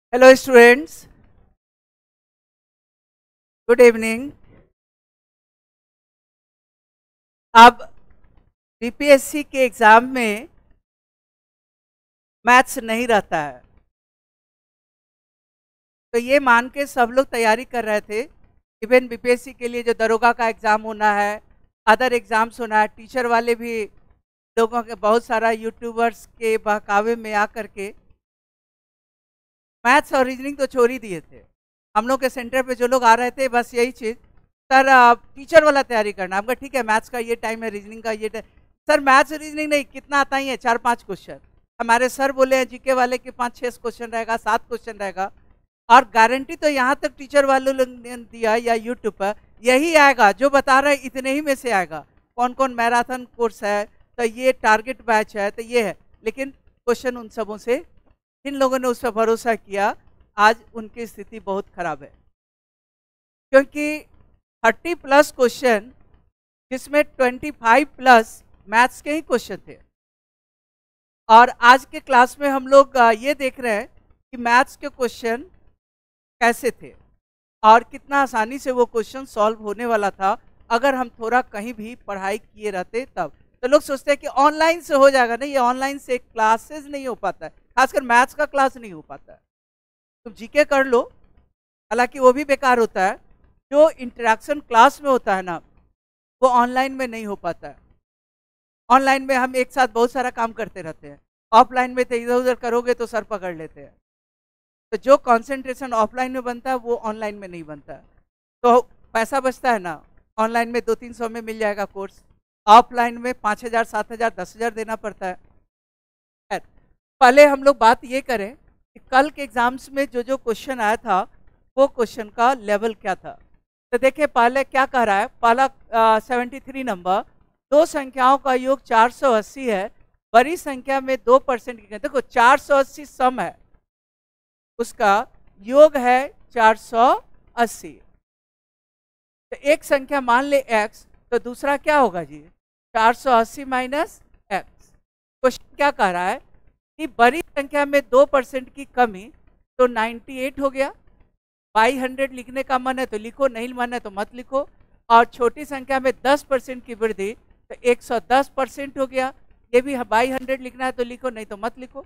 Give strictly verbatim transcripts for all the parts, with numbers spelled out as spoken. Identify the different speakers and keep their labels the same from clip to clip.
Speaker 1: Hello students, good evening. अब BPSC के exam में मैथ्स नहीं रहता है, तो ये मान के सब लोग तैयारी कर रहे थे। इवन बीपीएससी के लिए जो दरोगा का एग्ज़ाम होना है, अदर एग्ज़ाम्स होना है, टीचर वाले भी लोगों के बहुत सारा यूट्यूबर्स के बहकावे में आकर के मैथ्स और रीजनिंग तो छोड़ ही दिए थे। हम लोग के सेंटर पे जो लोग आ रहे थे बस यही चीज़, सर टीचर वाला तैयारी करना। हमका ठीक है, मैथ्स का ये टाइम है, रीजनिंग का ये टाइम। सर मैथ्स रीजनिंग नहीं, कितना आता ही है, चार पांच क्वेश्चन। हमारे सर बोले हैं जीके वाले के पाँच छः क्वेश्चन रहेगा, सात क्वेश्चन रहेगा, और गारंटी तो यहाँ तक टीचर वालों ने दिया या यूट्यूब पर यही आएगा जो बता रहे हैं, इतने ही में से आएगा। कौन कौन मैराथन कोर्स है, तो ये टारगेट बैच है, तो ये है, लेकिन क्वेश्चन उन सबों से जिन लोगों ने उस पर भरोसा किया आज उनकी स्थिति बहुत खराब है, क्योंकि थर्टी प्लस क्वेश्चन जिसमें ट्वेंटी फाइव प्लस मैथ्स के ही क्वेश्चन थे। और आज के क्लास में हम लोग ये देख रहे हैं कि मैथ्स के क्वेश्चन कैसे थे और कितना आसानी से वो क्वेश्चन सॉल्व होने वाला था अगर हम थोड़ा कहीं भी पढ़ाई किए रहते तब। तो लोग सोचते हैं कि ऑनलाइन से हो जाएगा, नहीं, ये ऑनलाइन से क्लासेस नहीं हो पाता है, खासकर मैथ्स का क्लास नहीं हो पाता है। तुम जीके कर लो, हालांकि वो भी बेकार होता है। जो इंटरेक्शन क्लास में होता है ना, वो ऑनलाइन में नहीं हो पाता है। ऑनलाइन में हम एक साथ बहुत सारा काम करते रहते हैं, ऑफलाइन में तो इधर उधर करोगे तो सर पकड़ लेते हैं। तो जो कंसंट्रेशन ऑफलाइन में बनता है वो ऑनलाइन में नहीं बनता है। तो पैसा बचता है ना, ऑनलाइन में दो तीन सौ में मिल जाएगा कोर्स, ऑफलाइन में पाँच हज़ार सात हज़ार दस हज़ार देना पड़ता है। पहले हम लोग बात ये करें कि कल के एग्जाम्स में जो जो क्वेश्चन आया था वो क्वेश्चन का लेवल क्या था। तो देखिए पहले क्या कह रहा है, पहला सेवेंटी थ्री नंबर, दो संख्याओं का योग चार सौ अस्सी है, बड़ी संख्या में दो परसेंट की। देखो चार सौ अस्सी सम है, उसका योग है चार सौ अस्सी। तो एक संख्या मान ले x, तो दूसरा क्या होगा जी, चार सौ अस्सी माइनस एक्स। क्वेश्चन क्या कह रहा है कि बड़ी संख्या में दो परसेंट की कमी, तो अट्ठानवे हो गया। बाई हंड्रेड लिखने का मन है तो लिखो, नहीं मन है तो मत लिखो। और छोटी संख्या में दस परसेंट की वृद्धि, तो एक सौ दस परसेंट हो गया। ये भी बाई हंड्रेड लिखना है तो लिखो, नहीं तो मत लिखो।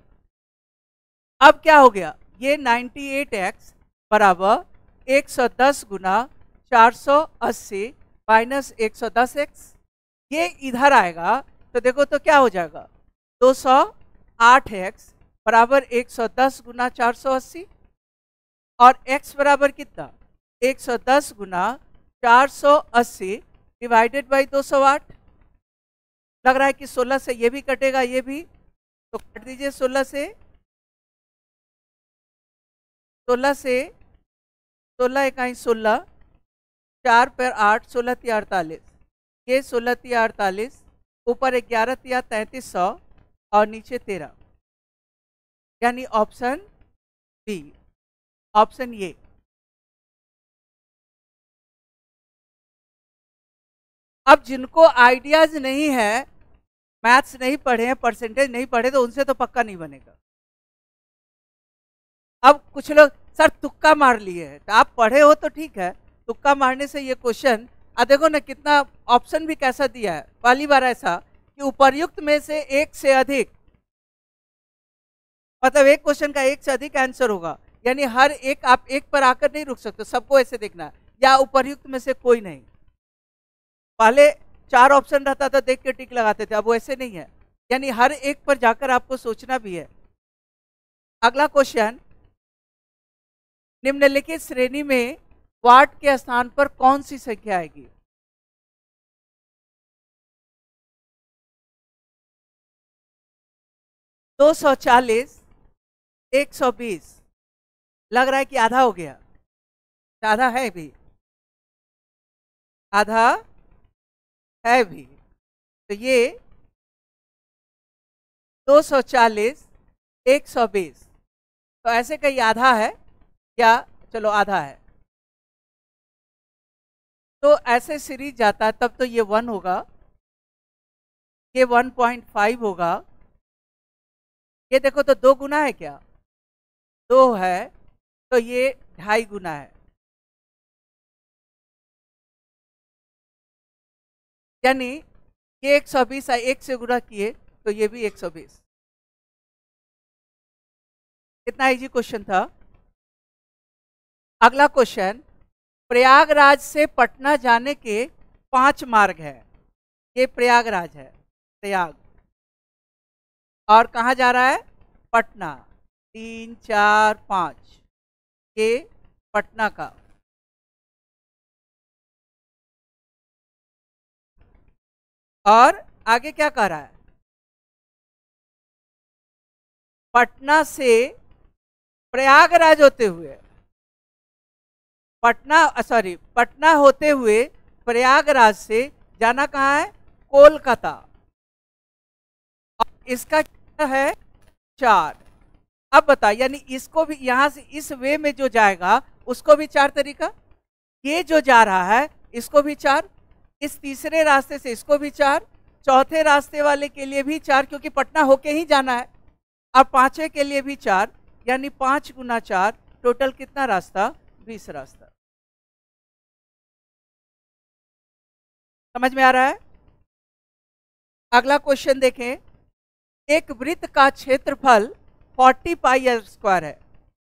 Speaker 1: अब क्या हो गया, ये अट्ठानवे एक्स बराबर एक सौ दस गुना चार सौ अस्सी माइनस एक सौ दस एक्स। ये इधर आएगा तो देखो तो क्या हो जाएगा, दो सौ आठ एक्स बराबर एक सौ दस गुना चार सौ अस्सी, और x बराबर कितना, एक सौ दस गुना चार सौ अस्सी डिवाइडेड बाई दो सौ आठ। लग रहा है कि सोलह से ये भी कटेगा, ये भी, तो काट दीजिए सोलह से, सोलह से, सोलह इकाई सोलह, चार पर आठ, सोलह तिया अड़तालीस, ये सोलह तिया अड़तालीस, ऊपर ग्यारह तिया तैंतीस सौ और नीचे तेरह, यानी ऑप्शन बी, ऑप्शन ये। अब जिनको आइडियाज नहीं है, मैथ्स नहीं पढ़े हैं, परसेंटेज नहीं पढ़े, तो उनसे तो पक्का नहीं बनेगा। अब कुछ लोग सर तुक्का मार लिए हैं, तो आप पढ़े हो तो ठीक है, तुक्का मारने से ये क्वेश्चन, अब देखो ना कितना ऑप्शन भी कैसा दिया है। पहली बार ऐसा कि उपर्युक्त में से एक से अधिक, मतलब एक क्वेश्चन का एक से अधिक आंसर होगा, यानी हर एक आप एक पर आकर नहीं रुक सकते, सबको ऐसे देखना है, या उपर्युक्त में से कोई नहीं। पहले चार ऑप्शन रहता था, देख के टिक लगाते थे, अब वो ऐसे नहीं है, यानी हर एक पर जाकर आपको सोचना भी है। अगला क्वेश्चन, निम्नलिखित श्रेणी में वाट के स्थान पर कौन सी संख्या आएगी। दो सौ चालीस, एक सौ बीस, लग रहा है कि आधा हो गया, आधा है भी, आधा है भी, तो ये दो सौ चालीस, एक सौ बीस, तो ऐसे कहीं आधा है या, चलो आधा है, तो ऐसे सीरीज जाता है तब तो ये वन होगा, ये वन पॉइंट फाइव होगा। ये देखो तो दो गुना है क्या, दो है, तो ये ढाई गुना है, यानी ये एक सौ बीस एक से गुना किए तो ये भी एक सौ बीस। कितना इजी क्वेश्चन था। अगला क्वेश्चन, प्रयागराज से पटना जाने के पांच मार्ग है। ये प्रयागराज है, प्रयाग, और कहाँ जा रहा है? पटना। तीन चार पाँच, ये पटना का। और आगे क्या कह रहा है? पटना से प्रयागराज होते हुए, पटना सॉरी पटना होते हुए प्रयागराज से जाना कहाँ है? कोलकाता। इसका क्या है? चार। अब बता, यानी इसको भी यहां से इस वे में जो जाएगा उसको भी चार तरीका, ये जो जा रहा है इसको भी चार, इस तीसरे रास्ते से इसको भी चार, चौथे रास्ते वाले के लिए भी चार, क्योंकि पटना होके ही जाना है। अब पांचवे के लिए भी चार, यानी पांच गुना चार, टोटल कितना रास्ता? बीस रास्ता। समझ में आ रहा है? अगला क्वेश्चन देखें, एक वृत्त का क्षेत्रफल चालीस पाई आर स्क्वायर है।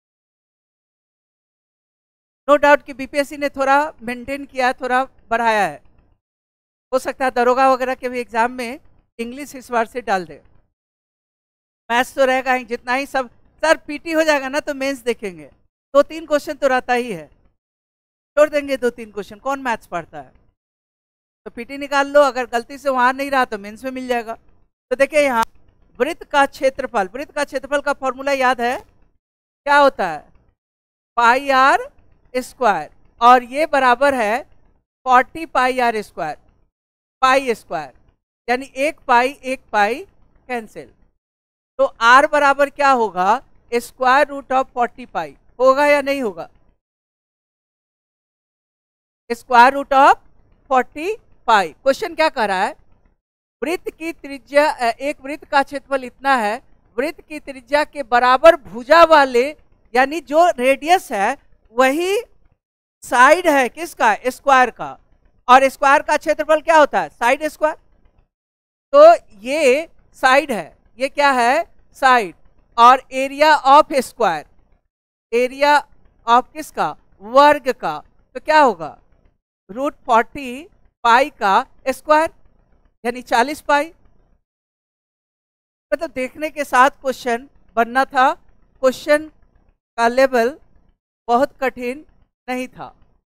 Speaker 1: नो डाउट कि बीपीएससी ने थोड़ा मेंटेन किया, थोड़ा बढ़ाया है। हो सकता है दरोगा वगैरह के भी एग्जाम में इंग्लिश इस बार से डाल दे। मैथ्स तो रहेगा ही, जितना ही सब सर पीटी हो जाएगा ना तो मेंस देखेंगे, दो तीन क्वेश्चन तो रहता ही है, छोड़ देंगे दो तीन क्वेश्चन, कौन मैथ्स पढ़ता है? तो पीटी निकाल लो, अगर गलती से वहां नहीं रहा तो मेंस में मिल जाएगा। तो देखिए यहाँ वृत्त का क्षेत्रफल, वृत्त का क्षेत्रफल का फॉर्मूला याद है? क्या होता है? पाई आर स्क्वायर, और ये बराबर है चालीस pi r square, pi square, यानी एक पाई एक पाई कैंसिल। तो आर बराबर क्या होगा? Square root of forty pi. होगा या नहीं होगा? Square root of forty pi. Question क्या कर रहा है? वृत्त की त्रिज्या, एक वृत्त का क्षेत्रफल इतना है, वृत्त की त्रिज्या के बराबर भुजा वाले, यानी जो रेडियस है वही साइड है किसका? स्क्वायर का। और स्क्वायर का क्षेत्रफल क्या होता है? Side square. तो ये साइड है, ये क्या है? साइड। और area of square, area of किसका? वर्ग का। तो क्या होगा? रूट फोर्टी पाई का स्क्वायर, यानी चालीस पाई। मतलब देखने के साथ क्वेश्चन बनना था, क्वेश्चन का लेवल बहुत कठिन नहीं था।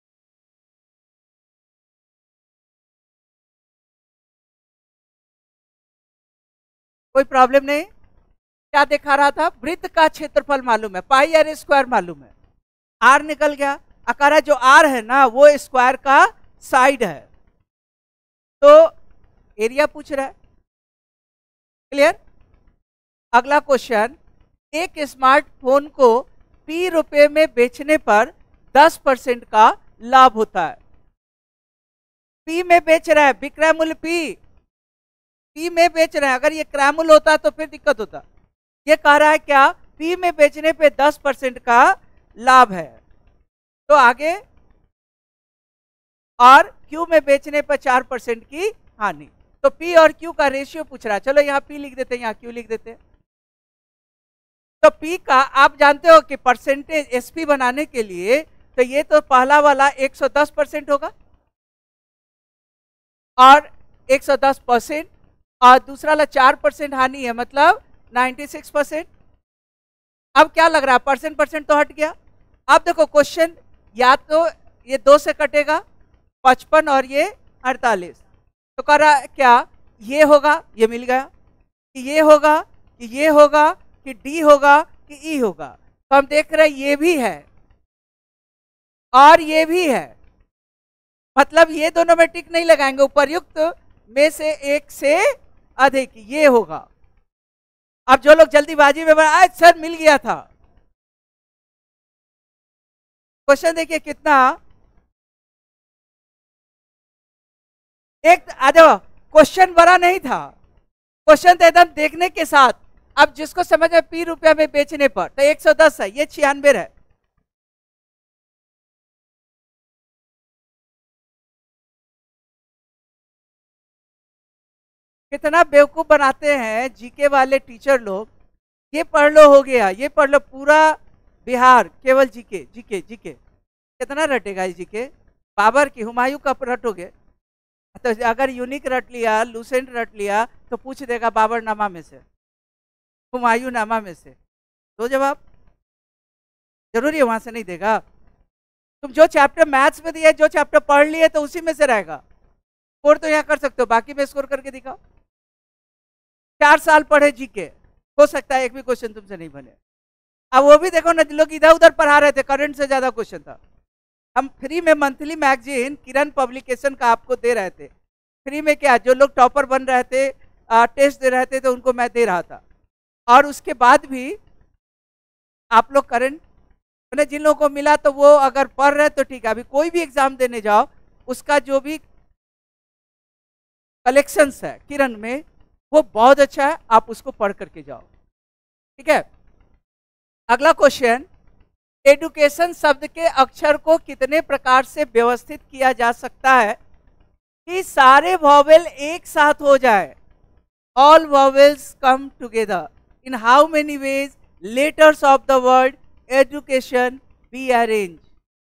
Speaker 1: कोई प्रॉब्लम नहीं। क्या दिखा रहा था? वृत्त का क्षेत्रफल मालूम है, पाई आर स्क्वायर मालूम है, आर निकल गया। अकारा जो आर है ना वो स्क्वायर का साइड है, तो एरिया पूछ रहा है। क्लियर? अगला क्वेश्चन, एक स्मार्टफोन को पी रुपए में बेचने पर दस परसेंट का लाभ होता है। पी में बेच रहा है, विक्रय मूल्य पी, पी में बेच रहे हैं। अगर ये क्रय मूल्य होता तो फिर दिक्कत होता। ये कह रहा है क्या? पी में बेचने पे दस परसेंट का लाभ है। तो आगे, और क्यू में बेचने पर चार परसेंट की हानि। तो पी और क्यू का रेशियो पूछ रहा है। चलो यहाँ पी लिख देते हैं, यहाँ क्यू लिख देते हैं। तो पी का आप जानते हो कि परसेंटेज एसपी बनाने के लिए, तो ये तो पहला वाला एक सौ दस परसेंट होगा, और एक सौ दस परसेंट, और दूसरा वाला चार परसेंट हानि है, मतलब छियानवे परसेंट। अब क्या लग रहा है? परसेंट परसेंट तो हट गया। अब देखो क्वेश्चन, या तो ये दो से कटेगा पचपन और ये अड़तालीस, तो कह रहा है क्या? ये होगा, ये मिल गया, कि ये होगा, कि ये होगा, कि डी होगा, कि ई होगा। तो हम देख रहे हैं ये भी है और ये भी है, मतलब ये दोनों में टिक नहीं लगाएंगे, उपर्युक्त में से एक से अधिक ये होगा। अब जो लोग जल्दीबाजी में आज सर मिल गया था, क्वेश्चन देखिए कितना, एक आ जाओ, क्वेश्चन बड़ा नहीं था, क्वेश्चन तो एकदम देखने के साथ। अब जिसको समझ में पी रुपया में बेचने पर, तो एक सौ दस है, ये छियानवे है, कितना बेवकूफ बनाते हैं जीके वाले टीचर लोग। ये पढ़ लो हो गया, ये पढ़ लो, पूरा बिहार केवल जीके जीके जीके। कितना रटेगा ये जीके? बाबर की, हुमायूं का रटोगे तो अगर यूनिक रट लिया, लूसेंट रट लिया तो पूछ देगा बाबर नामा में से, हुमायूं नामा में से। दो जवाब, जरूरी है वहां से नहीं देगा। तुम जो चैप्टर मैथ्स में दिया, जो चैप्टर पढ़ लिए तो उसी में से रहेगा। स्कोर तो यहाँ कर सकते हो, बाकी में स्कोर करके दिखाओ। चार साल पढ़े जीके, हो सकता है एक भी क्वेश्चन तुमसे नहीं बने। अब वो भी देखो ना, लोग इधर उधर पढ़ा रहे थे, करंट से ज्यादा क्वेश्चन था। हम फ्री में मंथली मैगजीन किरण पब्लिकेशन का आपको दे रहे थे। फ्री में क्या, जो लोग टॉपर बन रहे थे, आ, टेस्ट दे रहे थे, तो उनको मैं दे रहा था। और उसके बाद भी आप लोग करंट, मैंने जिन लोगों को मिला तो वो अगर पढ़ रहे तो ठीक है। अभी कोई भी एग्जाम देने जाओ, उसका जो भी कलेक्शंस है किरण में, वो बहुत अच्छा है, आप उसको पढ़ करके जाओ, ठीक है। अगला क्वेश्चन, एडुकेशन शब्द के अक्षर को कितने प्रकार से व्यवस्थित किया जा सकता है कि सारे वॉवेल एक साथ हो जाए? All vowels come together. In how many ways letters of the word education be arrange?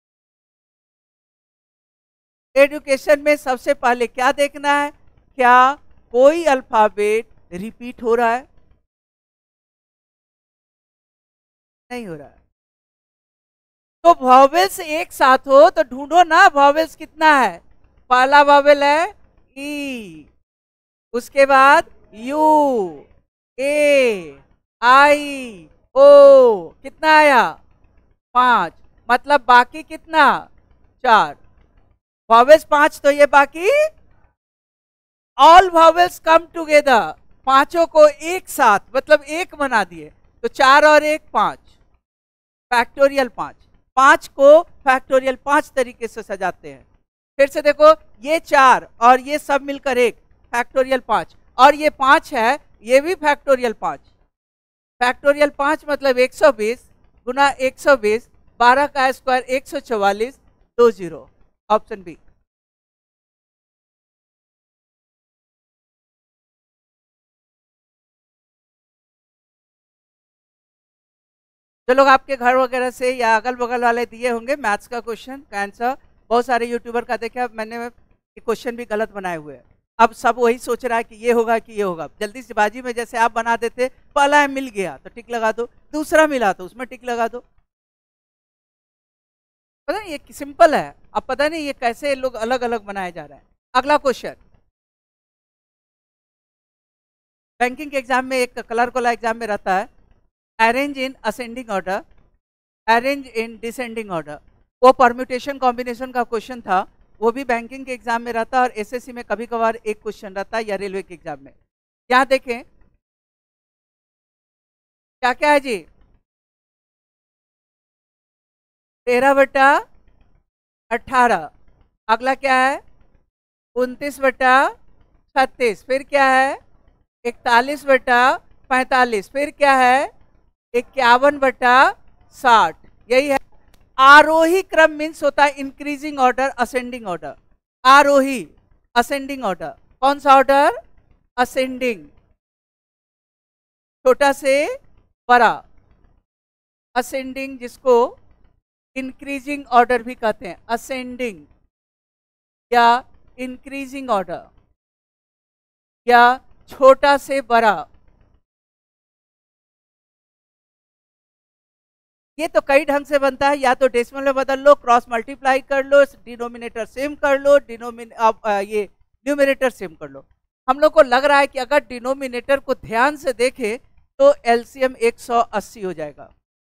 Speaker 1: Education में सबसे पहले क्या देखना है, क्या कोई अल्फाबेट रिपीट हो रहा है? नहीं हो रहा है। तो वॉवेल्स एक साथ हो तो ढूंढो ना, वॉवेल्स कितना है। पहला वॉवेल है ई, उसके बाद यू, ए, आई, ओ, कितना आया? पांच। मतलब बाकी कितना? चार। वॉवेल्स पांच, तो ये बाकी ऑल वॉवेल्स कम टुगेदर, पांचों को एक साथ मतलब एक बना दिए, तो चार और एक पांच, फैक्टोरियल पांच। पांच को फैक्टोरियल पांच तरीके से सजाते हैं। फिर से देखो, ये चार और ये सब मिलकर एक, फैक्टोरियल पांच, और ये पांच है, ये भी फैक्टोरियल पांच। फैक्टोरियल पांच मतलब एक सौ बीस गुना एक सौ बीस, बारह का स्क्वायर एक सौ चौवालीस, दो जीरो, ऑप्शन बी। जो लोग आपके घर वगैरह से या अगल बगल वाले दिए होंगे मैथ्स का क्वेश्चन का आंसर, बहुत सारे यूट्यूबर का देखा मैंने, क्वेश्चन भी गलत बनाए हुए हैं। अब सब वही सोच रहा है कि ये होगा कि ये होगा। जल्दी से बाजी में जैसे आप बना देते, पहला है मिल गया तो टिक लगा दो, दूसरा मिला तो उसमें टिक लगा दो। पता नहीं ये सिंपल है, अब पता नहीं ये कैसे लोग अलग अलग बनाए जा रहे हैं। अगला क्वेश्चन, बैंकिंग के एग्जाम में एक कलर वाला एग्जाम में रहता है, arrange in ascending order, arrange in descending order. वो परम्यूटेशन कॉम्बिनेशन का क्वेश्चन था, वो भी बैंकिंग के एग्जाम में रहता है और एसएससी में कभी कभार एक क्वेश्चन रहता है, या रेलवे के एग्जाम में। यहाँ देखें क्या क्या है जी, तेरह बटा अठारह, अगला क्या है उनतीस बटा छत्तीस, फिर क्या है इकतालीस बटा पैंतालीस, फिर क्या है इक्यावन बटा साठ। यही है आरोही क्रम, मीन्स होता है इंक्रीजिंग ऑर्डर, असेंडिंग ऑर्डर। आरोही, असेंडिंग ऑर्डर, कौन सा ऑर्डर? असेंडिंग, छोटा से बड़ा, असेंडिंग, जिसको इंक्रीजिंग ऑर्डर भी कहते हैं, असेंडिंग या इंक्रीजिंग ऑर्डर, या छोटा से बड़ा। ये तो कई ढंग से बनता है, या तो डेसिमल में बदल लो, क्रॉस मल्टीप्लाई कर लो, डिनोमिनेटर सेम कर लो, डिनोमिन ये न्यूमिनेटर सेम कर लो। हम लोग को लग रहा है कि अगर डिनोमिनेटर को ध्यान से देखें तो एलसीएम एक सौ अस्सी हो जाएगा।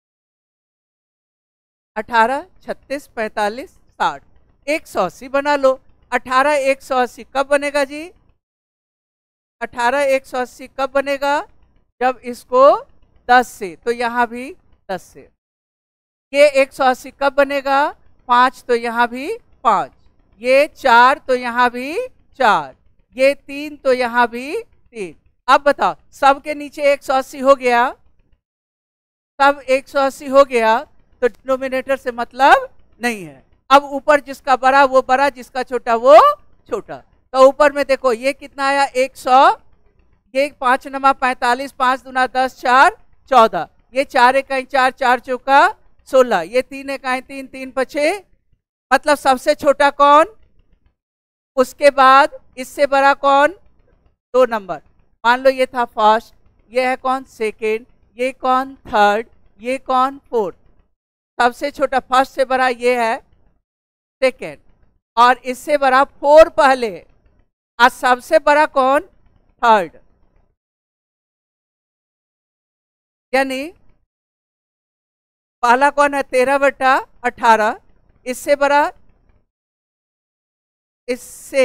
Speaker 1: अठारह, छत्तीस, पैंतालीस, साठ, एक सौ अस्सी बना लो। अठारह एक सौ अस्सी कब बनेगा जी? अठारह एक सौ अस्सी कब बनेगा? जब इसको दस से, तो यहाँ भी दस से। ये एक सौ अस्सी कब बनेगा? पाँच, तो यहाँ भी पाँच। ये चार, तो यहाँ भी चार। ये तीन, तो यहाँ भी तीन। अब बताओ, सब के नीचे एक सौ अस्सी हो गया, सब एक सौ अस्सी हो गया, तो डिनोमिनेटर से मतलब नहीं है। अब ऊपर जिसका बड़ा वो बड़ा, जिसका छोटा वो छोटा। तो ऊपर में देखो ये कितना आया? एक सौ ये पांच नमा पैंतालीस, पांच दूना दस, चार चौदह, ये चार इकाई चार, चार चौका सोलह, ये तीन इकाई तीन, तीन पचे, मतलब सबसे छोटा कौन, उसके बाद इससे बड़ा कौन, दो नंबर। मान लो ये था फर्स्ट, ये है कौन सेकेंड, ये कौन थर्ड, ये कौन फोर्थ। सबसे छोटा फर्स्ट से बड़ा ये है सेकेंड, और इससे बड़ा फोर पहले, और सबसे बड़ा कौन थर्ड। यानी पहला कौन है तेरह बटा अठारह, इससे बड़ा, इससे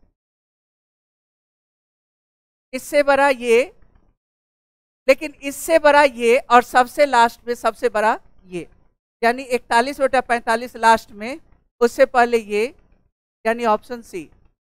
Speaker 1: इससे बड़ा ये, लेकिन इससे बड़ा ये, और सबसे लास्ट में सबसे बड़ा ये, यानी इकतालीस बटा पैंतालीस लास्ट में, उससे पहले ये, यानी ऑप्शन सी।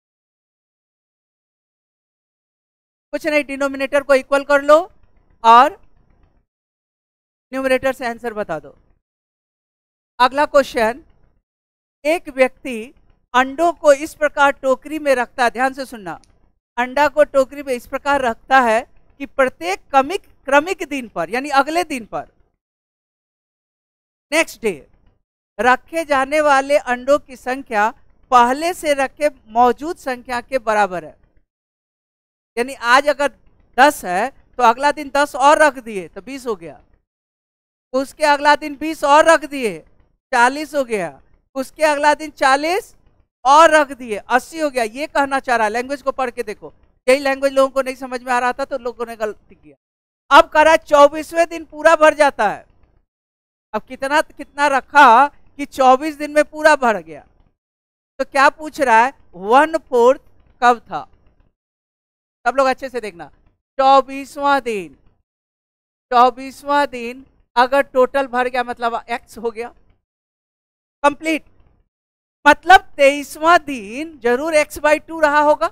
Speaker 1: कुछ नहीं, डिनोमिनेटर को इक्वल कर लो और न्यूमरेटर से आंसर बता दो। अगला क्वेश्चन, एक व्यक्ति अंडों को इस प्रकार टोकरी में रखता है, ध्यान से सुनना, अंडा को टोकरी में इस प्रकार रखता है कि प्रत्येक क्रमिक क्रमिक दिन पर, यानी अगले दिन पर, नेक्स्ट डे, रखे जाने वाले अंडों की संख्या पहले से रखे मौजूद संख्या के बराबर है। यानी आज अगर दस है तो अगला दिन दस और रख दिए तो बीस हो गया, उसके अगला दिन बीस और रख दिए चालीस हो गया, उसके अगला दिन चालीस और रख दिए अस्सी हो गया। ये कहना चाह रहा है, लैंग्वेज को पढ़ के देखो, यही लैंग्वेज लोगों को नहीं समझ में आ रहा था तो लोगों ने गलती किया। अब कह रहा है चौबीसवें दिन पूरा भर जाता है। अब कितना कितना रखा कि चौबीस दिन में पूरा भर गया, तो क्या पूछ रहा है, वन फोर्थ कब था। सब लोग अच्छे से देखना, चौबीसवां दिन, चौबीसवां दिन अगर टोटल भर गया मतलब एक्स हो गया कंप्लीट, मतलब तेईसवां दिन जरूर एक्स बाई टू रहा होगा,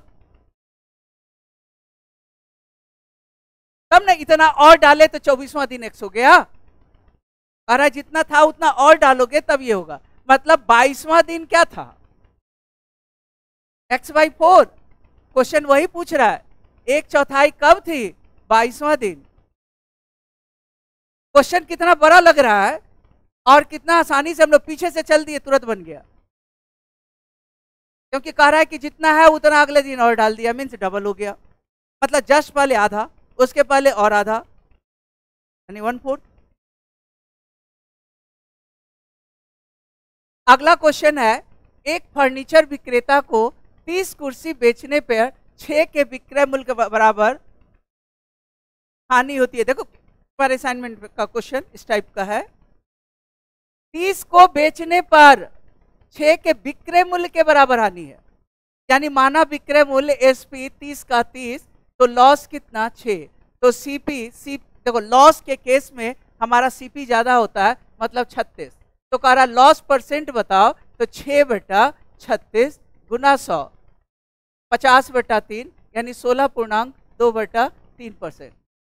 Speaker 1: तब ना इतना और डाले तो चौबीसवां दिन एक्स हो गया। अरे जितना था उतना और डालोगे तब ये होगा, मतलब बाईसवां दिन क्या था, एक्स बाई फोर। क्वेश्चन वही पूछ रहा है, एक चौथाई कब थी, बाईसवां दिन। क्वेश्चन कितना बड़ा लग रहा है और कितना आसानी से हम लोग पीछे से चल दिए, तुरंत बन गया, क्योंकि कह रहा है कि जितना है उतना अगले दिन और डाल दिया, मीन्स डबल हो गया, मतलब जस्ट पहले आधा, उसके पहले और आधा, यानी वन फोर्थ। अगला क्वेश्चन है, एक फर्नीचर विक्रेता को तीस कुर्सी बेचने पर छह के विक्रय मूल्य के बराबर हानि होती है। देखो पर असाइनमेंट का क्वेश्चन इस टाइप का है, तीस को बेचने पर छह के विक्रय मूल्य के बराबर हानि है, यानी माना विक्रय मूल्य एसपी तीस का तीस, तो लॉस कितना छह, तो सीपी सी देखो लॉस के केस में हमारा सीपी ज्यादा होता है, मतलब छत्तीस, तो कह रहा लॉस परसेंट बताओ, तो छह बटा छत्तीस गुना सौ, पचास बटा तीन, यानी सोलह पूर्णांक दो बटा तीन परसेंट।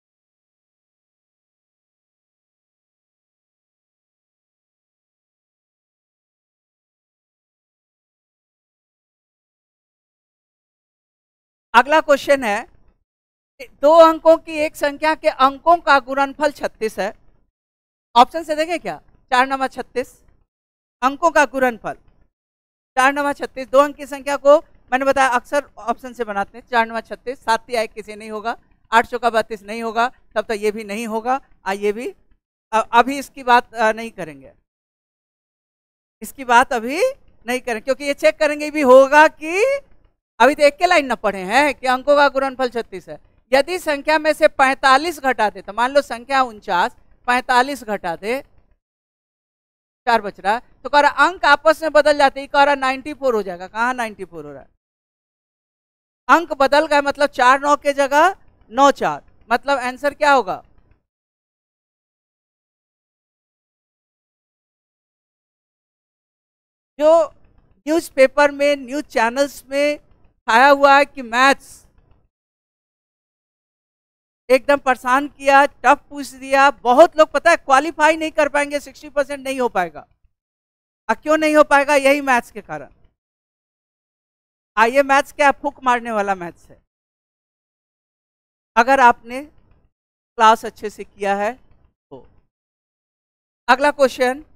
Speaker 1: अगला क्वेश्चन है, दो अंकों की एक संख्या के अंकों का गुणनफल छत्तीस है। ऑप्शन से देखें क्या, चार नमा छत्तीस, अंकों का गुणनफल चार नमा छत्तीस, दो अंक की संख्या को मैंने बताया अक्सर ऑप्शन से बनाते हैं, चार नमा छत्तीस, सात तिहाई किसी नहीं होगा, आठ चौका बत्तीस नहीं होगा, तब तक ये भी नहीं होगा, आ ये भी अभी इसकी बात नहीं करेंगे, इसकी बात अभी नहीं करेंगे, क्योंकि ये चेक करेंगे भी होगा कि अभी तो एक के लाइन न पढ़े हैं कि अंकों का गुणनफल छत्तीस है। यदि संख्या में से पैंतालीस घटा दे, तो मान लो संख्या उनचास, पैंतालीस घटा दे, चार बच रहा है, तो कह रहा अंक आपस में बदल जाते हैं, कह रहा नाइन्टी फोर हो जाएगा, कहाँ नाइन्टी फोर हो रहा है, अंक बदल गए, मतलब चार नौ के जगह नौ चार, मतलब आंसर क्या होगा, जो न्यूज़पेपर में न्यूज चैनल्स में छाया हुआ है कि मैथ्स एकदम परेशान किया, टफ पूछ दिया, बहुत लोग पता है क्वालिफाई नहीं कर पाएंगे, साठ परसेंट नहीं हो पाएगा। अब क्यों नहीं हो पाएगा, यही मैथ्स के कारण। आइए मैथ्स क्या फूक मारने वाला मैथ्स है, अगर आपने क्लास अच्छे से किया है तो। अगला question,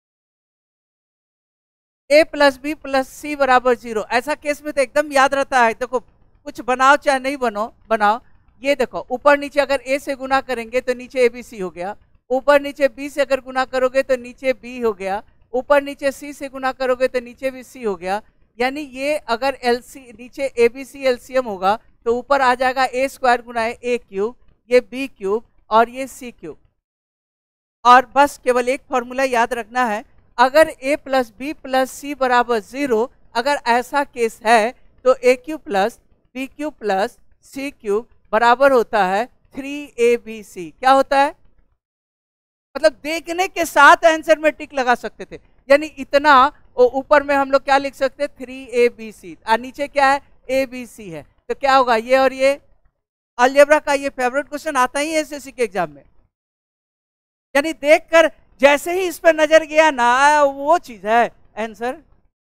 Speaker 1: A plus B plus C बराबर जीरो, ऐसा केस में तो एकदम याद रहता है। देखो कुछ बनाओ चाहे नहीं बनो बनाओ, ये देखो ऊपर नीचे अगर ए से गुना करेंगे तो नीचे ए बी सी हो गया, ऊपर नीचे बी से अगर गुना करोगे तो नीचे बी हो गया, ऊपर नीचे सी से गुना करोगे तो नीचे भी सी हो गया। यानी ये अगर एलसी नीचे ए बी सी एलसीएम होगा तो ऊपर आ जाएगा ए स्क्वायर गुना ए क्यूब, ये बी क्यूब और ये सी क्यूब। और बस केवल एक फॉर्मूला याद रखना है, अगर a plus B plus C बराबर जीरो, अगर ऐसा केस है तो A cube plus B cube plus C cube बराबर होता है थ्री ए बी सी। क्या होता है? मतलब देखने के साथ आंसर में टिक लगा सकते थे, यानी इतना ऊपर में हम लोग क्या लिख सकते थ्री ए बी सी, और नीचे क्या है ए बी सी है, तो क्या होगा ये और ये। अलजेब्रा का ये फेवरेट क्वेश्चन आता ही है एसएससी के एग्जाम में, यानी देखकर जैसे ही इस पर नजर गया ना वो चीज है आंसर।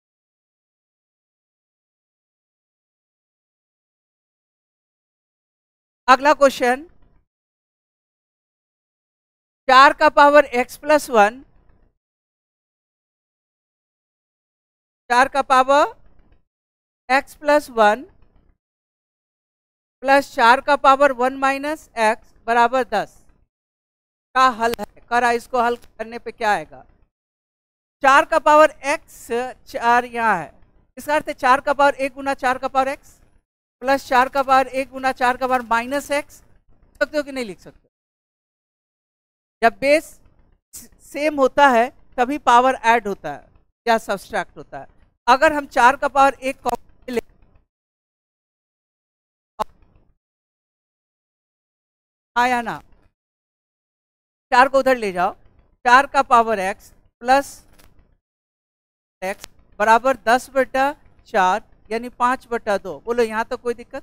Speaker 1: अगला क्वेश्चन, चार का पावर x प्लस वन, चार का power x plus one plus चार का पावर वन माइनस एक्स बराबर दस का हल है। करा इसको हल करने पे क्या आएगा? चार का पावर x, चार यहाँ है, इसका अर्थ है चार का पावर एक गुना चार का पावर x प्लस चार का पावर एक गुना चार का पावर माइनस एक्स। लिख सकते हो कि नहीं लिख सकते? जब बेस सेम होता है तभी पावर ऐड होता है या सब्सट्रैक्ट होता है। अगर हम चार का पावर एक कॉमन ले, आया ना, चार को उधर ले जाओ, चार का पावर x प्लस एक्स बराबर दस बटा चार यानी पांच बटा दो। बोलो यहां तक कोई दिक्कत?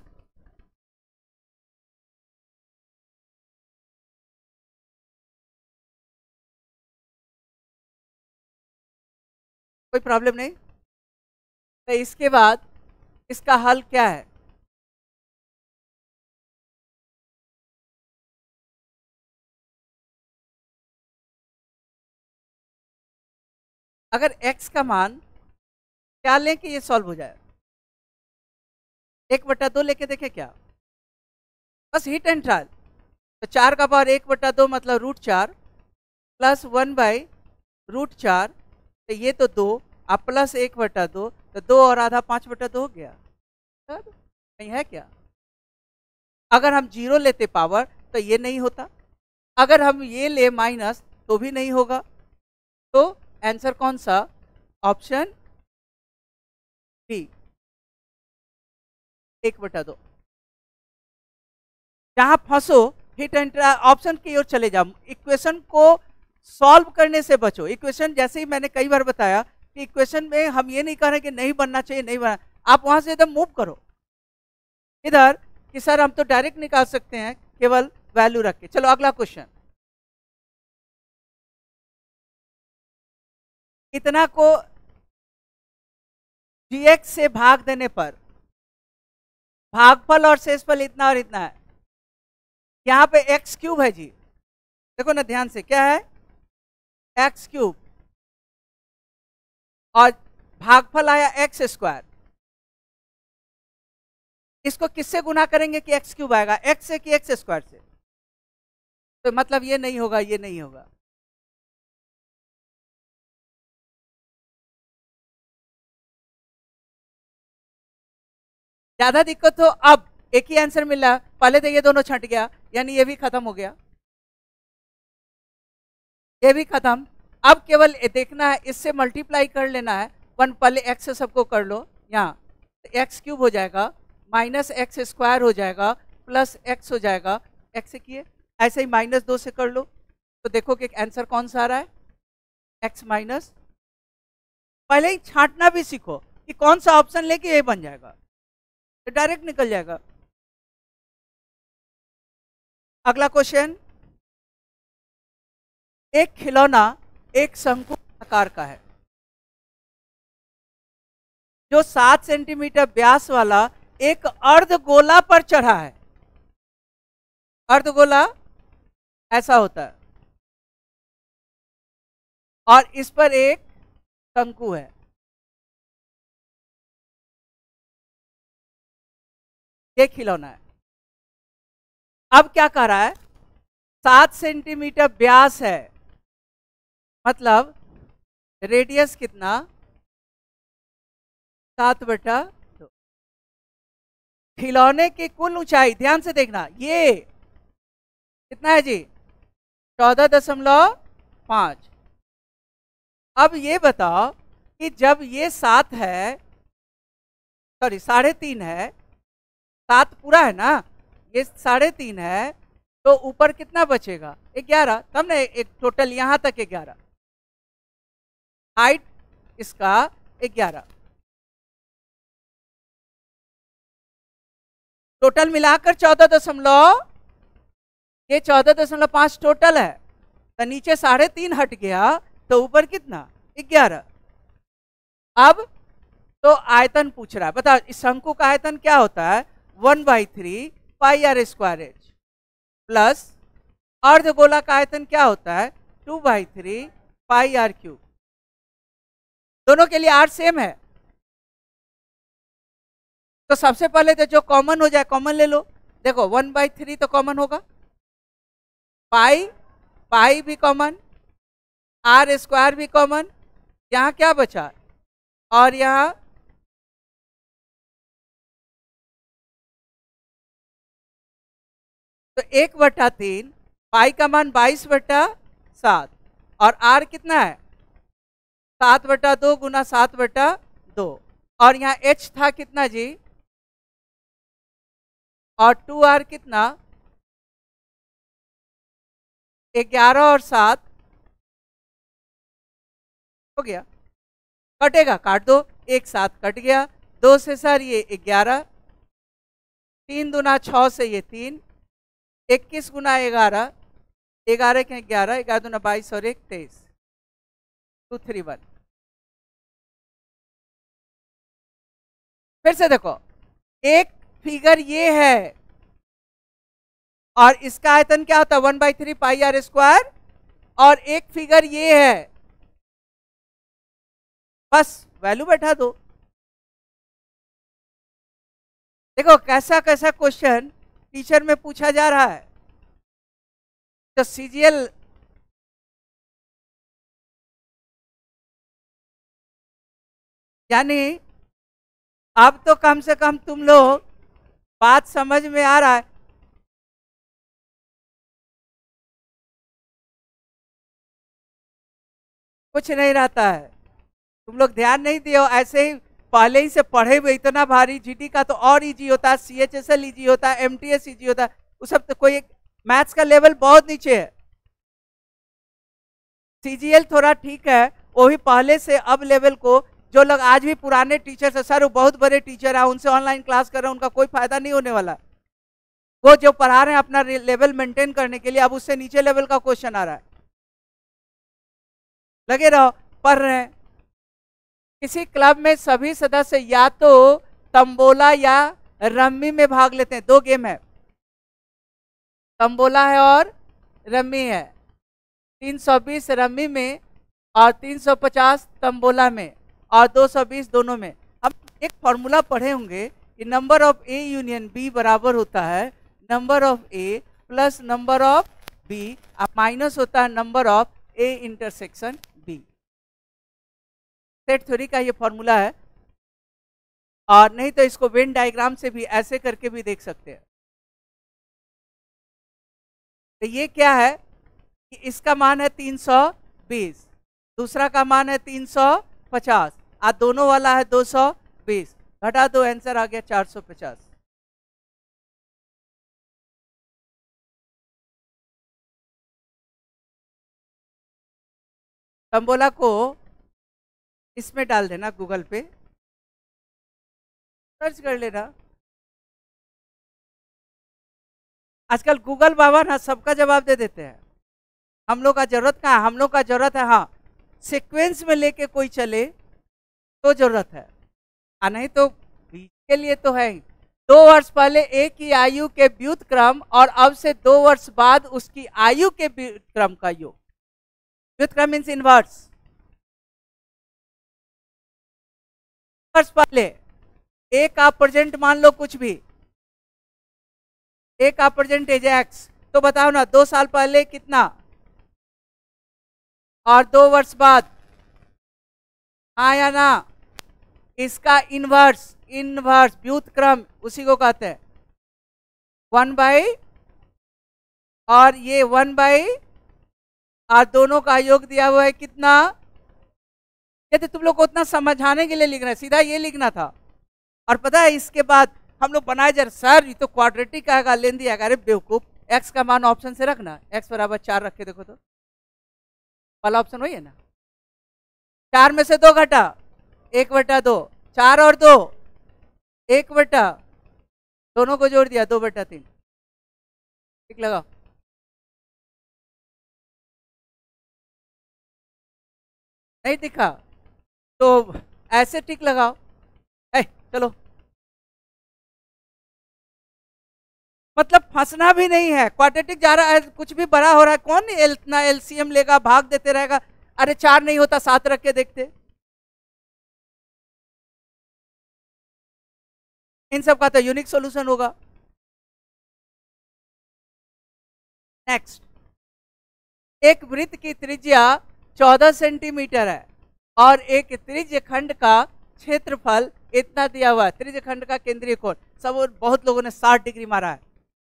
Speaker 1: कोई प्रॉब्लम नहीं? तो इसके बाद इसका हल क्या है? अगर x का मान क्या लें कि ये सॉल्व हो जाए? एक बटा दो लेके देखे क्या? बस हिट एंड ट्रायल। तो चार का पावर एक बटा दो मतलब रूट चार प्लस वन बाई रूट चार, तो ये तो दो, अब प्लस एक बटा दो, तो दो और आधा पाँच बटा दो हो गया। नहीं है क्या? अगर हम जीरो लेते पावर तो ये नहीं होता, अगर हम ये ले माइनस तो भी नहीं होगा। तो आंसर कौन सा? ऑप्शन बी, एक बटा दो। जहां फंसो हिट एंड ऑप्शन की ओर चले जाओ, इक्वेशन को सॉल्व करने से बचो। इक्वेशन जैसे ही मैंने कई बार बताया कि इक्वेशन में हम ये नहीं कह रहे कि नहीं बनना चाहिए, नहीं बनना, आप वहां से एकदम मूव करो इधर कि सर हम तो डायरेक्ट निकाल सकते हैं केवल वैल्यू रख के। चलो अगला क्वेश्चन, इतना को dx से भाग देने पर भागफल और शेषफल इतना और इतना है। यहां पे एक्स क्यूब है जी, देखो ना ध्यान से, क्या है? एक्स क्यूब, और भागफल आया एक्स स्क्वायर। इसको किससे गुना करेंगे कि एक्स क्यूब आएगा? एक्स से कि एक्स स्क्वायर से? तो मतलब ये नहीं होगा, ये नहीं होगा। ज्यादा दिक्कत हो, अब एक ही आंसर मिला, पहले तो ये दोनों छट गया, यानी ये भी खत्म हो गया, ये भी खत्म। अब केवल देखना है, इससे मल्टीप्लाई कर लेना है, वन पहले एक्स से सबको कर लो, यहाँ एक्स क्यूब हो जाएगा माइनस एक्स स्क्वायर हो जाएगा प्लस एक्स हो जाएगा, एक्स से किए, ऐसे ही माइनस दो से कर लो, तो देखो कि आंसर कौन सा आ रहा है? X minus. पहले ही छांटना भी सीखो कि कौन सा ऑप्शन लेके ये बन जाएगा, तो डायरेक्ट निकल जाएगा। अगला क्वेश्चन, एक खिलौना एक शंकु आकार का है जो सात सेंटीमीटर व्यास वाला एक अर्ध गोला पर चढ़ा है। अर्धगोला ऐसा होता है और इस पर एक शंकु है। ये खिलौना है। अब क्या कर रहा है, सात सेंटीमीटर व्यास है, मतलब रेडियस कितना, सात बटा दो। खिलौने की कुल ऊंचाई, ध्यान से देखना, ये कितना है जी, चौदह दशमलव पांच। अब ये बताओ कि जब ये सात है, सॉरी साढ़े तीन है, सात पूरा है ना, ये साढ़े तीन है, तो ऊपर कितना बचेगा, ग्यारह, तब ना एक टोटल यहां तक ग्यारह, हाइट इसका ग्यारह, टोटल मिलाकर चौदह दशमलव, ये चौदह दशमलव पांच टोटल है, तो नीचे साढ़े तीन हट गया, तो ऊपर कितना, ग्यारह। अब तो आयतन पूछ रहा है, बताओ इस शंकु का आयतन क्या होता है, one by three pi r square h, plus अर्धगोला का आयतन क्या होता है, two by three pi r cube. दोनों के लिए आर सेम है, तो सबसे पहले तो जो कॉमन हो जाए कॉमन ले लो। देखो वन बाई थ्री तो कॉमन होगा, पाई पाई भी कॉमन, आर स्क्वायर भी कॉमन, यहाँ क्या बचा, और यहाँ तो एक बटा तीन, पाई का मान बाईस बटा सात, और आर कितना है, सात बटा दो गुना सात बटा दो, और यहाँ एच था कितना जी, और टू आर कितना, ग्यारह और सात हो गया, कटेगा काट दो, एक सात कट गया, दो से सर ये ग्यारह, तीन दुना छः से ये तीन, इक्कीस गुना ग्यारह, ग्यारह के ग्यारह, ग्यारह दुना बाईस और एक तेईस, टू थ्री वन। फिर से देखो, एक फिगर ये है और इसका आयतन क्या होता है, one by three pi r square, और एक फिगर ये है, बस वैल्यू बैठा दो। देखो कैसा कैसा क्वेश्चन टीचर में पूछा जा रहा है। तो सीजीएल यानी अब तो कम से कम तुम लोग बात समझ में आ रहा है। कुछ नहीं रहता है, तुम लोग ध्यान नहीं दियो, ऐसे ही पहले ही से पढ़े हुए, इतना भारी जीटी का तो और इजी होता है, सीएचएसएल इजी होता है, एमटीएस इजी होता है, वो सब तो कोई मैथ्स का लेवल बहुत नीचे है। सीजीएल थोड़ा ठीक है, वो भी पहले से अब लेवल को, जो लोग आज भी पुराने टीचर है, सर वो बहुत बड़े टीचर है, उनसे ऑनलाइन क्लास कर रहे हैं, उनका कोई फायदा नहीं होने वाला। वो जो पढ़ा रहे हैं अपना लेवल मेंटेन करने के लिए, अब उससे नीचे लेवल का क्वेश्चन आ रहा है, लगे रहो पढ़ रहे हैं। किसी क्लब में सभी सदस्य या तो तंबोला या रम्मी में भाग लेते हैं, दो गेम है, तंबोला है और रम्मी है, तीन सौ बीस रम्मी में और तीन सौ पचास तंबोला में और दो सौ बीस दोनों में। अब एक फॉर्मूला पढ़े होंगे कि number of A union B बराबर होता है number of A plus number of B, अब माइनस होता है number of A intersection B. Set theory का ये फॉर्मूला है, और नहीं तो इसको वेन डायग्राम से भी ऐसे करके भी देख सकते हैं। तो ये क्या है कि इसका मान है तीन सौ बीस, दूसरा का मान है तीन सौ पचास, आज दोनों वाला है दो सौ बीस, घटा दो, आंसर आ गया चार सौ पचास। तंबोला को इसमें डाल देना, गूगल पे सर्च कर लेना। आजकल गूगल बाबा ना सबका जवाब दे देते हैं, हम लोग का जरूरत कहाँ है, हम लोग का जरूरत है हाँ सीक्वेंस में लेके कोई चले तो जरूरत है, आ नहीं तो बीच के लिए तो है ही। दो वर्ष पहले एक ही आयु के व्युत्क्रम और अब से दो वर्ष बाद उसकी आयु के व्युत्क्रम का योग। व्युत्क्रम मीन्स इनवर्स। वर्ष पहले एक आप प्रेजेंट मान लो कुछ भी, एक आप प्रेजेंट एज एक्स, तो बताओ ना दो साल पहले कितना और दो वर्ष बाद, हाँ या ना? इसका इनवर्स, इनवर्स व्युत्क्रम उसी को कहते हैं वन बाई, और ये वन बाई और दोनों का योग दिया हुआ है कितना? ये तो तुम लोग को उतना समझाने के लिए लिखना है, सीधा ये लिखना था। और पता है इसके बाद हम लोग बनाए जा रहे, सर ये तो क्वाड्रेटिक आएगा, लेंदी आएगा। अरे बेवकूफ, एक्स का मान ऑप्शन से रखना, एक्स बराबर चार रख के देखो तो वाला ऑप्शन वही है ना। चार में से दो घटा, एक बटा दो, चार और दो एक बटा, दोनों को जोड़ दिया दो बटा तीन। ठीक लगाओ। नहीं दिखा तो ऐसे टिक लगाओ। ए, चलो, मतलब फंसना भी नहीं है। क्वाड्रेटिक जा रहा है, कुछ भी बड़ा हो रहा है, कौन एल, इतना एलसीएम लेगा, भाग देते रहेगा। अरे चार नहीं होता सात रख के देखते। इन सब का तो यूनिक सॉल्यूशन होगा। नेक्स्ट, एक वृत्त की त्रिज्या चौदह सेंटीमीटर है और एक त्रिज्य खंड का क्षेत्रफल इतना दिया हुआ है। त्रिज्य खंड का केंद्रीय कोण, सब बहुत लोगों ने साठ डिग्री मारा है,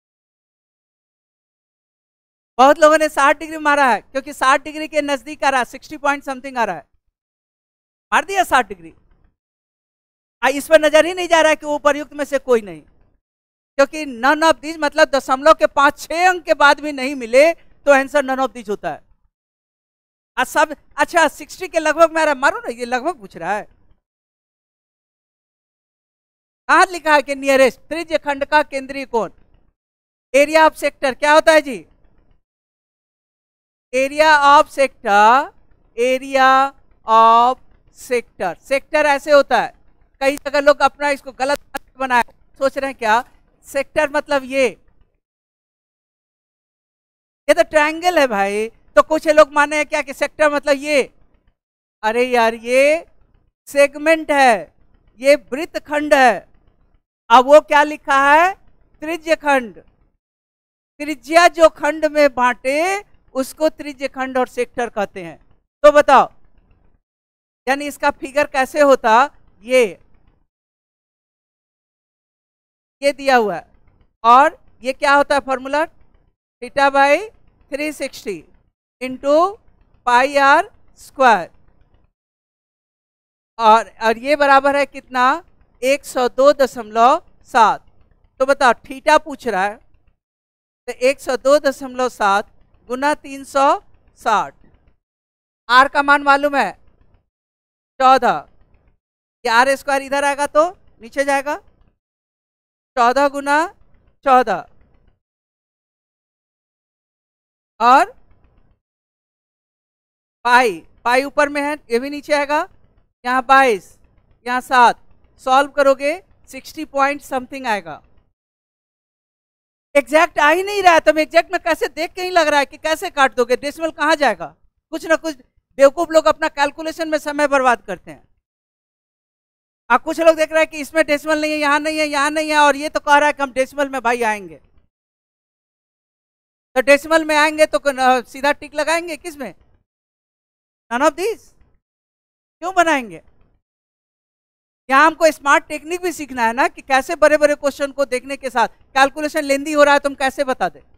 Speaker 1: बहुत लोगों ने साठ डिग्री मारा है, क्योंकि साठ डिग्री के नजदीक आ रहा है, सिक्सटी पॉइंट समथिंग आ रहा है, मार दिया साठ डिग्री। इस पर नजर ही नहीं जा रहा है कि उपर्युक्त में से कोई नहीं, क्योंकि नन ऑफ दीज मतलब दशमलव के पांच छह अंक के बाद भी नहीं मिले तो आंसर नन ऑफ दीज होता है। आ सब अच्छा साठ के लगभग में आ रहा है, मारो ना, ये लगभग पूछ रहा है। कहां लिखा है कि नियरेस्ट त्रिज्य खंड का केंद्रीय कोण, एरिया ऑफ सेक्टर क्या होता है जी? Area of sector, area of sector, sector ऐसे होता है। कई जगह लोग अपना इसको गलत बनाए, सोच रहे हैं क्या सेक्टर मतलब ये ये तो ट्रायंगल है भाई। तो कुछ लोग माने हैं क्या कि सेक्टर मतलब ये, अरे यार ये सेगमेंट है, ये वृत्त खंड है। अब वो क्या लिखा है? त्रिज्य खंड। त्रिज्या जो खंड में बांटे उसको त्रिज्य खंड और सेक्टर कहते हैं। तो बताओ, यानी इसका फिगर कैसे होता? ये ये दिया हुआ है, और ये क्या होता है formula? Theta by three sixty into pi r square, और और ये बराबर है कितना? एक सौ दो दशमलव सात। तो बताओ थीटा पूछ रहा है, तो एक सौ दो दशमलव सात गुना तीन सौ साठ। आर का मान मालूम है चौदह, ये आर स्क्वायर इधर आएगा तो नीचे जाएगा, चौदह गुना चौदह, और पाई, पाई ऊपर में है ये भी नीचे आएगा, यहाँ बाईस, यहाँ सात, सॉल्व करोगे सिक्सटी पॉइंट समथिंग आएगा। एग्जैक्ट आ ही नहीं रहा है, तुम एग्जैक्ट में कैसे देख के ही लग रहा है कि कैसे काट दोगे, डेसिमल कहाँ जाएगा? कुछ ना कुछ बेवकूफ लोग अपना कैलकुलेशन में समय बर्बाद करते हैं। आप कुछ लोग देख रहे हैं कि इसमें डेसिमल नहीं है, यहाँ नहीं है, यहाँ नहीं है, और ये तो कह रहा है कि हम डेसिमल में भाई आएंगे। तो डेसिमल में आएंगे तो सीधा टिक लगाएंगे किसमें? None of this. क्यों बनाएंगे? यहाँ हमको स्मार्ट टेक्निक भी सीखना है ना, कि कैसे बड़े बड़े क्वेश्चन को देखने के साथ कैलकुलेशन लेंदी हो रहा है तुम कैसे बता दे।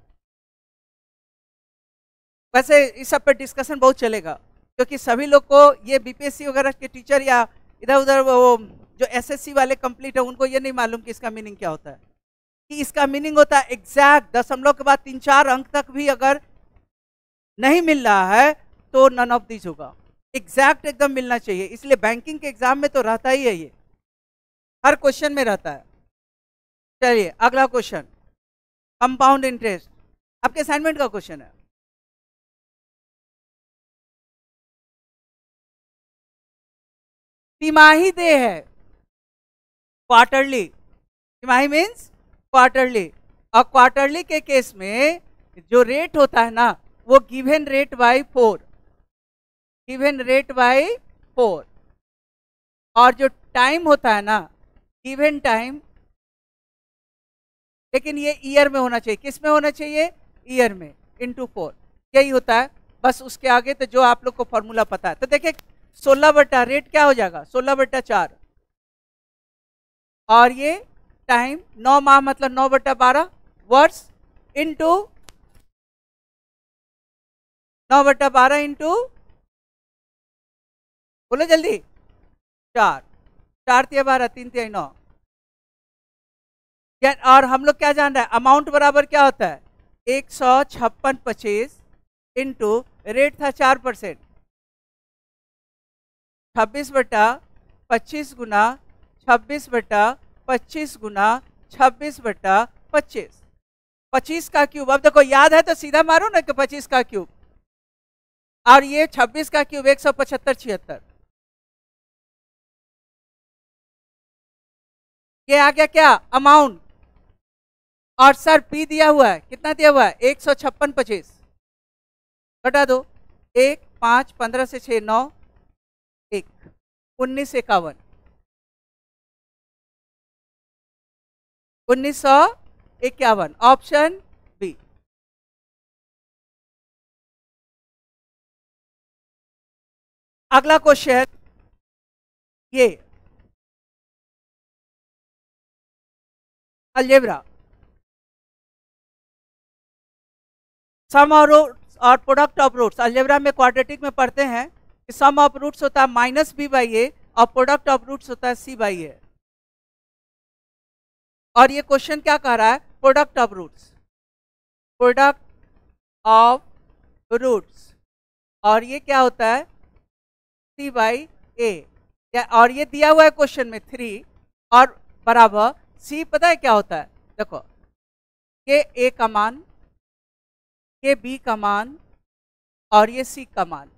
Speaker 1: वैसे इस सब पे डिस्कशन बहुत चलेगा, क्योंकि सभी लोग को ये बीपीएससी वगैरह के टीचर या इधर उधर वो जो एसएससी वाले कंप्लीट है उनको ये नहीं मालूम कि इसका मीनिंग क्या होता है। कि इसका मीनिंग होता है एग्जैक्ट दशमलव के बाद तीन चार अंक तक भी अगर नहीं मिल रहा है तो नन ऑफ दिस होगा। एग्जैक्ट एकदम मिलना चाहिए, इसलिए बैंकिंग के एग्जाम में तो रहता ही है, ये हर क्वेश्चन में रहता है। चलिए अगला क्वेश्चन, कंपाउंड इंटरेस्ट, आपके असाइनमेंट का क्वेश्चन है। तिमाही देय है, क्वार्टरली, तिमाही मीन्स क्वार्टरली। और क्वार्टरली के केस में जो रेट होता है ना वो given rate by four, given rate by four. और जो टाइम होता है ना गिवन टाइम, लेकिन ये ईयर में होना चाहिए। किस में होना चाहिए? ईयर में, इनटू फोर। यही होता है, बस उसके आगे तो जो आप लोग को फॉर्मूला पता है। तो देखिए सोलह बट्टा रेट क्या हो जाएगा? सोलह बट्टा चार। और ये टाइम नौ माह मतलब नौ बट्टा बारह वर्ष इंटू नौ बट्टा बारह इंटू, बोलो जल्दी, चार। चार तिया बारह, तीन तिया नौ। और हम लोग क्या जान रहे हैं? अमाउंट बराबर क्या होता है? एक सौ छप्पन पच्चीस इंटू रेट था चार परसेंट, छब्बीस बटा पच्चीस गुना छब्बीस बटा पच्चीस गुना छब्बीस बटा पच्चीस, पच्चीस का क्यूब। अब देखो याद है तो सीधा मारो ना कि पच्चीस का क्यूब, और ये छब्बीस का क्यूब एक सौ पचहत्तर छिहत्तर। ये आ गया क्या? अमाउंट। और सर पी दिया हुआ है, कितना दिया हुआ है? एक सौ छप्पन पच्चीस घटा दो, एक पाँच पंद्रह से छः नौ, एक उन्नीस इक्यावन, उन्नीस सौ इक्यावन, ऑप्शन बी। अगला क्वेश्चन ये अलजेब्रा, सम और और प्रोडक्ट ऑफ रूट्स। अलजेब्रा में क्वाड्रेटिक में पढ़ते हैं कि सम ऑफ रूट्स होता है माइनस बी बाई ए और प्रोडक्ट ऑफ रूट्स होता है सी बाई ए। और ये क्वेश्चन क्या कह रहा है? Product of roots, product of roots. और ये क्या होता है? C by A. और ये दिया हुआ है क्वेश्चन में थ्री और बराबर सी। पता है क्या होता है? देखो ये ए का मान, ये बी का मान और ये सी का मान,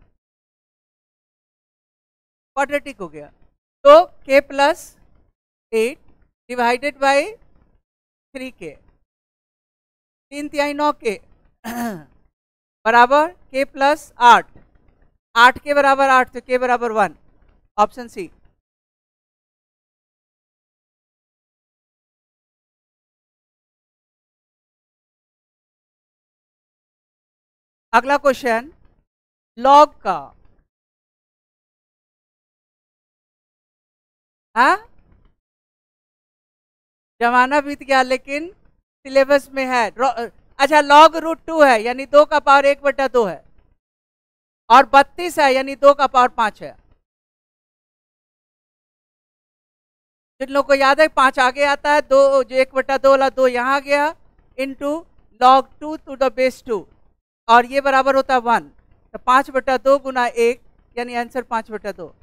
Speaker 1: क्वाड्रेटिक हो गया। तो k plus eight divided by three k, तीन तिहाई नौ के बराबर के प्लस आठ, आठ के बराबर आठ तो के बराबर वन, ऑप्शन सी। अगला क्वेश्चन लॉग का, हाँ जमाना बीत गया लेकिन सिलेबस में है। अच्छा लॉग रूट टू है यानी दो का पावर एक बटा दो है, और बत्तीस है यानी दो का पावर पांच है। जिन लोगों को याद है पांच आगे आता है, दो जो एक बटा दो वाला दो यहाँ गया, into log two to the base two, और ये बराबर होता है वन। तो पांच बटा दो गुना एक यानी आंसर पांच बटा दो।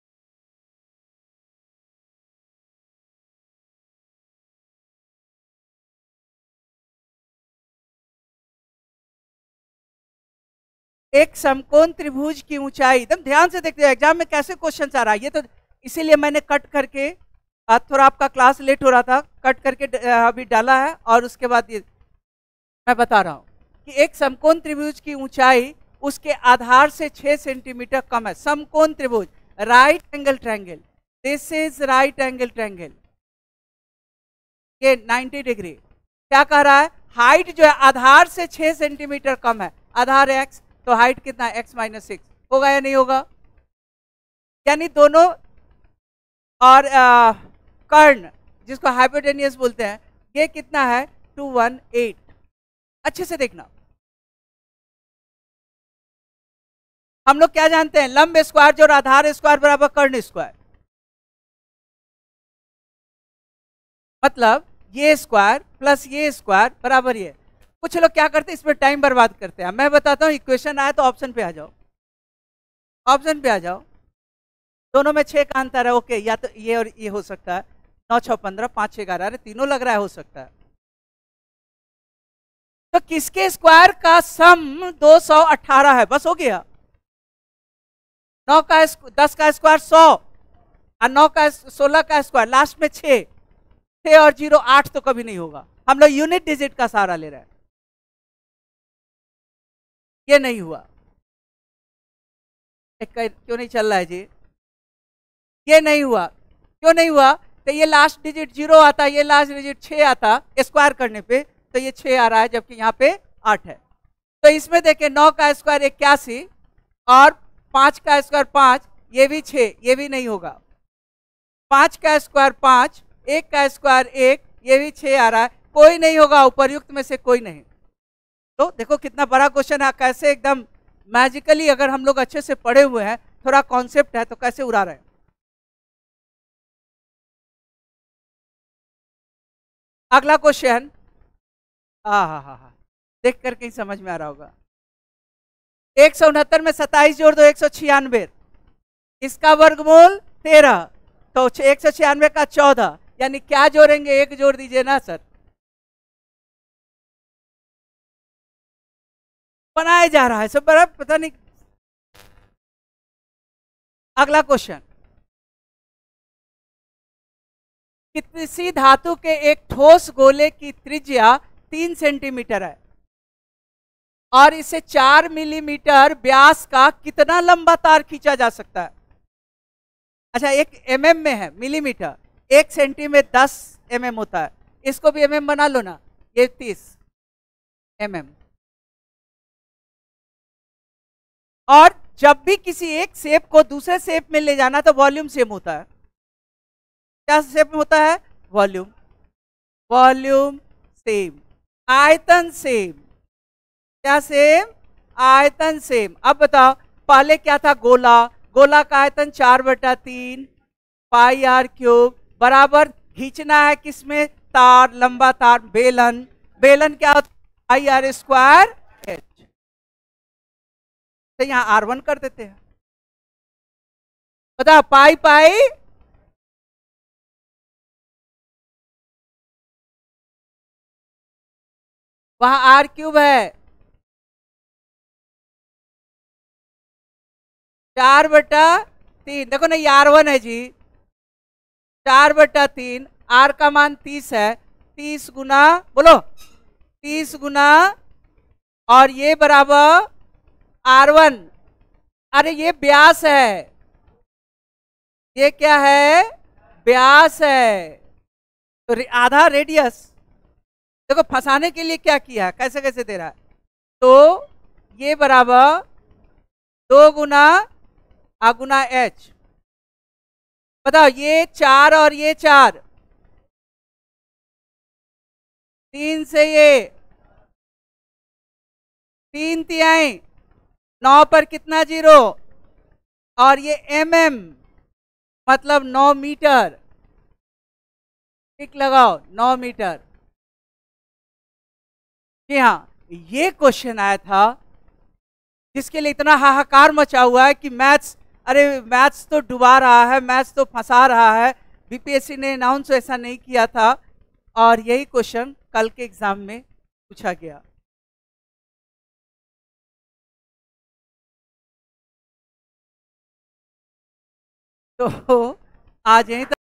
Speaker 1: एक समकोण त्रिभुज की ऊंचाई, एकदम ध्यान से देखते हो एग्जाम में कैसे क्वेश्चन आ रहा है। ये तो इसीलिए मैंने कट करके, थोड़ा आपका क्लास लेट हो रहा था, कट करके अभी डाला है। और उसके बाद ये मैं बता रहा हूँ कि एक समकोण त्रिभुज की ऊंचाई उसके आधार से छह सेंटीमीटर कम है। समकोण त्रिभुज, right angle triangle, this is right angle triangle, ये नब्बे डिग्री। क्या कह रहा है? हाइट जो है आधार से छह सेंटीमीटर कम है। आधार एक्स तो हाइट कितना है? X minus six. होगा या नहीं होगा? यानी दोनों, और आ, कर्ण जिसको हाइपोटेनियस बोलते हैं, ये कितना है? Two one eight. अच्छे से देखना, हम लोग क्या जानते हैं? लंब स्क्वायर जो आधार स्क्वायर बराबर कर्ण स्क्वायर, मतलब ये स्क्वायर प्लस ये स्क्वायर बराबर ये। कुछ लोग क्या करते हैं इसमें टाइम बर्बाद करते हैं। मैं बताता हूँ, इक्वेशन आया तो ऑप्शन पे आ जाओ, ऑप्शन पे आ जाओ। दोनों में छह का अंतर है, ओके, या तो ये और ये हो सकता है। नौ छः पंद्रह, पाँच छः ग्यारह, अरे तीनों लग रहा है, हो सकता है। तो किसके स्क्वायर का सम दो सौ अठारह है? बस हो गया। नौ का दस का स्क्वायर सौ, और नौ का सोलह का स्क्वायर, लास्ट में छः, छह और जीरो आठ तो कभी नहीं होगा, हम लोग यूनिट डिजिट का सहारा ले रहे हैं। ये नहीं हुआ, क्यों नहीं चल रहा है जी? ये नहीं हुआ, क्यों नहीं हुआ? तो ये लास्ट डिजिट जीरो आता, ये लास्ट डिजिट छह आता, स्क्वायर करने पे तो ये छह आ रहा है, जबकि यहाँ पे आठ है। तो इसमें देखें नौ का स्क्वायर इक्यासी और पांच का स्क्वायर पांच, ये भी छह, ये भी नहीं होगा। पांच का स्क्वायर पांच, एक का स्क्वायर एक, ये भी छह आ रहा है, कोई नहीं होगा, उपर्युक्त में से कोई नहीं। तो देखो कितना बड़ा क्वेश्चन है, कैसे एकदम मैजिकली, अगर हम लोग अच्छे से पढ़े हुए हैं, थोड़ा कॉन्सेप्ट है, तो कैसे उड़ा रहे हैं। अगला क्वेश्चन, हाँ हाँ हाँ हाँ देख करके ही समझ में आ रहा होगा। एक सौ उनहत्तर में सत्ताईस जोड़ दो, एक सौ छियानवे, इसका वर्गमूल तेरह, तो एक सौ छियानवे का चौदह, यानी क्या जोड़ेंगे? एक जोड़ दीजिए ना सर। बनाया जा रहा है सब, बड़ा पता नहीं। अगला क्वेश्चन, किसी धातु के एक ठोस गोले की त्रिज्या तीन सेंटीमीटर है और इसे चार मिलीमीटर व्यास का कितना लंबा तार खींचा जा सकता है? अच्छा, एक एमएम में है, मिलीमीटर, एक सेंटी में दस एमएम होता है, इसको भी एमएम बना लो ना, ये तीस एमएम। और जब भी किसी एक शेप को दूसरे शेप में ले जाना तो वॉल्यूम सेम होता है। क्या शेप में होता है? वॉल्यूम, वॉल्यूम सेम, आयतन सेम। क्या सेम? आयतन सेम। अब बताओ, पहले क्या था? गोला, गोला का आयतन चार बटा तीन पाई आर क्यूब, बराबर खींचना है किसमें? तार, लंबा तार, बेलन, बेलन क्या होता है? Pi r square h. तो यहां आर वन कर देते हैं, बताओ, पाई पाई वहां आर क्यूब है, चार बटा तीन, देखो ना ये आर वन है जी, चार बटा तीन, आर का मान तीस है, तीस गुना, बोलो, तीस गुना, और ये बराबर आर वन। अरे ये व्यास है, ये क्या है? व्यास है, तो रे, आधा रेडियस। देखो फंसाने के लिए क्या किया, कैसे कैसे दे रहा है। तो ये बराबर दो गुना आ गुना एच, बताओ, ये चार और ये चार, तीन से ये तीन तिहाई, नौ पर कितना जीरो, और ये एम एम मतलब नौ मीटर, टिक लगाओ, नौ मीटर। जी हाँ, ये क्वेश्चन आया था जिसके लिए इतना हाहाकार मचा हुआ है कि मैथ्स, अरे मैथ्स तो डुबा रहा है, मैथ्स तो फंसा रहा है। बीपीएससी ने अनाउंस ऐसा नहीं किया था, और यही क्वेश्चन कल के एग्जाम में पूछा गया। तो आज यहीं